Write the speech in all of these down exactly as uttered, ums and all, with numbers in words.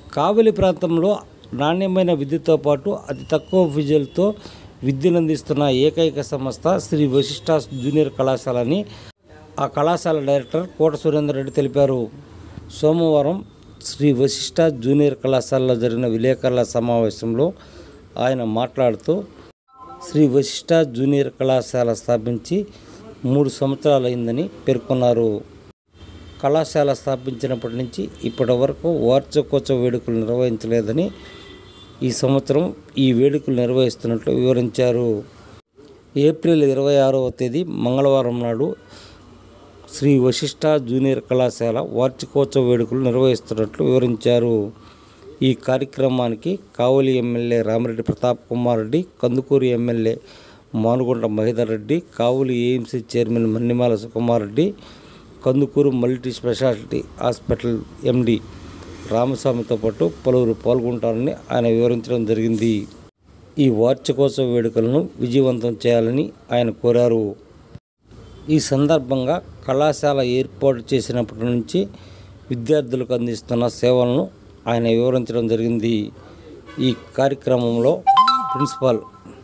కావలి ప్రాంతంలో నాణ్యమైన విద్యతో పాటు అతి తక్కువ ఫీజులతో విద్యనందిస్తున్న ఏకైక సంస్థ శ్రీ వశిష్ఠ జూనియర్ కళాశాలని ఆ కళాశాల డైరెక్టర్ కోట సురేందర్ రెడ్డి తెలిపారు. సోమవారం శ్రీ వశిష్ఠ జూనియర్ కళాశాలలో జరిగిన విలేకరుల సమావేశంలో ఆయన మాట్లాడుతూ శ్రీ వశిష్ఠ జూనియర్ కళాశాల స్థాపించి మూడు సంవత్సరాలైందని పేర్కొన్నారు. కళాశాల స్థాపించినప్పటి నుంచి ఇప్పటి వరకు వార్షికోత్సవ వేడుకలు నిర్వహించలేదని ఈ సంవత్సరం ఈ వేడుకలు నిర్వహిస్తున్నట్లు వివరించారు. ఏప్రిల్ ఇరవై ఆరవ తేదీ మంగళవారం నాడు శ్రీ వశిష్ఠ జూనియర్ కళాశాల వార్షికోత్సవ వేడుకలు నిర్వహిస్తున్నట్లు వివరించారు. ఈ కార్యక్రమానికి Kavali MLA Ramireddy Pratap Kumar Reddy, Kandukur MLA Manugunta Mahender Reddy, Kavali AMC chairman Mannimala Sukumar Reddy, Kandukur multi speciality hospital MD రామస్వామితో పాటు పలువురు పాల్గొంటారని ఆయన వివరించడం జరిగింది. ఈ వార్షికోత్సవ వేడుకలను విజయవంతం చేయాలని ఆయన కోరారు. ఈ సందర్భంగా కళాశాల ఏర్పాటు చేసినప్పటి నుంచి విద్యార్థులకు అందిస్తున్న సేవలను ఆయన వివరించడం జరిగింది. ఈ కార్యక్రమంలో principal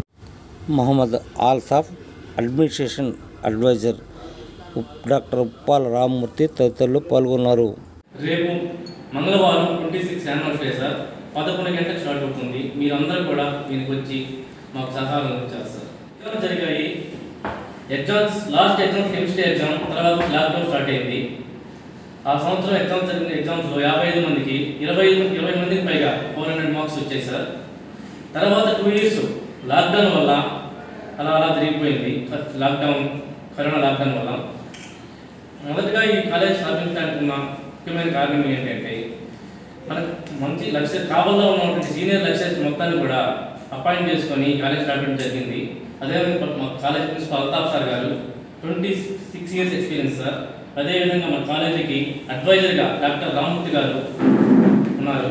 Mohammad Altaf, administration adviser doctor Uppala Rammurthy తదితరులు పాల్గొన్నారు. రేపు మంగళవారం twenty six annual day sir పదకొండు గంటలకు స్టార్ట్ అవుతుంది. మీరందరూ కూడా దీనికి వచ్చి మాకు సహకారం ఇచ్చారు సార్. ఎగ్జామ్స్ జరిగాయి. Exams last exam chemistry exam, తర్వాత లాక్డౌన్ స్టార్ట్ అయింది. ఆ సంవత్సరం ఎగ్జామ్స్ జరిగిన ఎగ్జామ్స్లో యాభై ఐదు మందికి ఇరవై ఇరవై మందికి పైగా ఫోర్ హండ్రెడ్ మార్క్స్ వచ్చాయి సార్. తర్వాత టూ ఇయర్స్ లాక్డౌన్ వల్ల అలా అలా జరిగిపోయింది. లాక్డౌన్ కరోనా లాక్డౌన్ వల్ల మొదటగా ఈ కాలేజ్ స్థాపించడానికి ఉన్న ముఖ్యమైన కారణం ఏంటంటే మనకు మంచి లక్ష్య కావాలో ఉన్నటువంటి సీనియర్ లెక్చరర్స్ మొత్తాన్ని కూడా అపాయింట్ చేసుకొని కాలేజ్ స్థాపించడం జరిగింది. అదేవిధంగా మా కాలేజ్ ప్రిన్సిపల్ అల్తాఫ్ సార్ గారు twenty six years experience sir. అదేవిధంగా మన కాలేజీకి అడ్వైజర్గా డాక్టర్ రామ్మూర్తి గారు ఉన్నారు.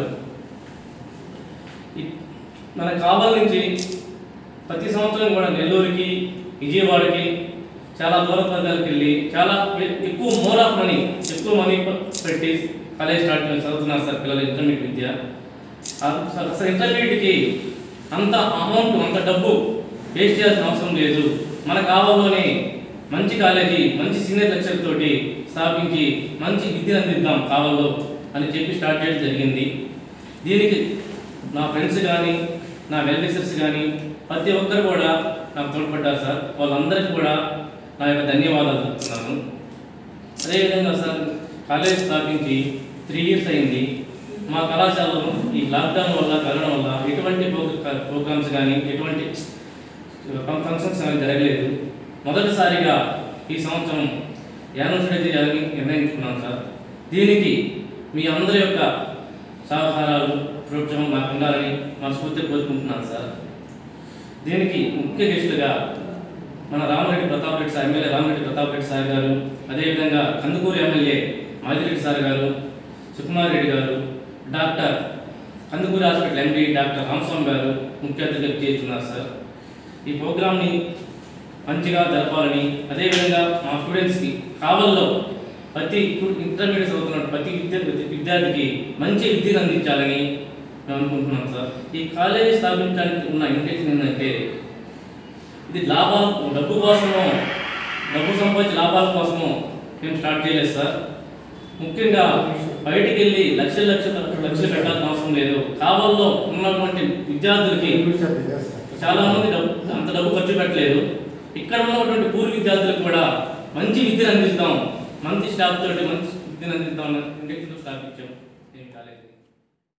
మన కావలి నుంచి ప్రతి సంవత్సరం కూడా నెల్లూరుకి, విజయవాడకి, చాలా దూర ప్రాంతాలకు వెళ్ళి చాలా ఎక్కువ మోర్ ఆఫ్ మనీ ఎక్కువ మనీ పెట్టి కాలేజ్ స్టార్ట్ చదువుతున్నారు సార్ పిల్లలు ఇంటర్మీడియట్ విద్య. అసలు ఇంటర్మీడియట్కి అంత అమౌంట్ అంత డబ్బు వేస్ట్ చేయాల్సిన అవసరం లేదు. మన కావాలోనే మంచి కాలేజీ మంచి సీనియర్ లెక్చర్ తోటి స్థాపించి మంచి విద్యను అందిద్దాం కావాలో అని చెప్పి స్టార్ట్ చేయడం జరిగింది. దీనికి నా ఫ్రెండ్స్ కానీ నా వెల్ విషర్స్ కానీ ప్రతి ఒక్కరు కూడా నాకు తోడ్పడ్డారు సార్. వాళ్ళందరికీ కూడా నా యొక్క ధన్యవాదాలు చెప్తున్నాను. అదేవిధంగా సార్ కాలేజ్ స్థాపించి త్రీ ఇయర్స్ అయింది. మా కళాశాలలో ఈ లాక్డౌన్ వల్ల కరోనా వల్ల ఎటువంటి ప్రోగ్రామ్స్ కానీ ఎటువంటి ఫంక్షన్స్ కానీ జరగలేదు. మొదటిసారిగా ఈ సంవత్సరం యాన్యువల్ డే చేయాలని నిర్ణయించుకున్నాను సార్. దీనికి మీ అందరి యొక్క సహకారాలు ప్రోత్సాహం నాకు ఉండాలని మనస్ఫూర్తిగా కోరుకుంటున్నాను సార్. దీనికి ముఖ్య గెస్టులుగా మన Ramireddy Pratap Reddy sir, MLA Ramireddy Pratap Reddy sir గారు, అదేవిధంగా కందుకూరు ఎమ్మెల్యే మాదిరెడ్డి సార్ గారు, సుకుమార్ రెడ్డి గారు, doctor Kandukur hospital MD doctor Ramaswamy గారు ముఖ్య అతిథిగా చేస్తున్నారు సార్. ఈ ప్రోగ్రామ్ని మంచిగా జరపాలని, అదేవిధంగా మా స్టూడెంట్స్కి కావల్లో ప్రతి ఇంటర్మీడియట్ చదువుతున్న ప్రతి విద్యార్థి విద్యార్థికి మంచి విద్యను అందించాలని మేము అనుకుంటున్నాం సార్. ఈ కాలేజీ స్థాపించడానికి ఉన్న ఇంటెన్షన్ ఏంటంటే ఇది లాభాలు డబ్బు కోసమో డబ్బు సంపాదించే లాభాల కోసమో మేము స్టార్ట్ చేయలేదు సార్. ముఖ్యంగా బయటికి వెళ్ళి లక్షల లక్షల లక్షలు పెట్టాల్సిన అవసరం లేదు. కావల్లో ఉన్నటువంటి విద్యార్థులకి చాలామంది డబ్బు అంత డబ్బు ఖర్చు పెట్టలేదు. ఇక్కడ ఉన్నటువంటి పూర్వ విద్యార్థులకు కూడా మంచి విద్యను అందిస్తాం, మంచి స్టాఫ్ తోటి మంచి విద్యను అందిస్తాం అన్న ఇంటెన్షన్తో స్థాపించాం ఈ కాలేజ్.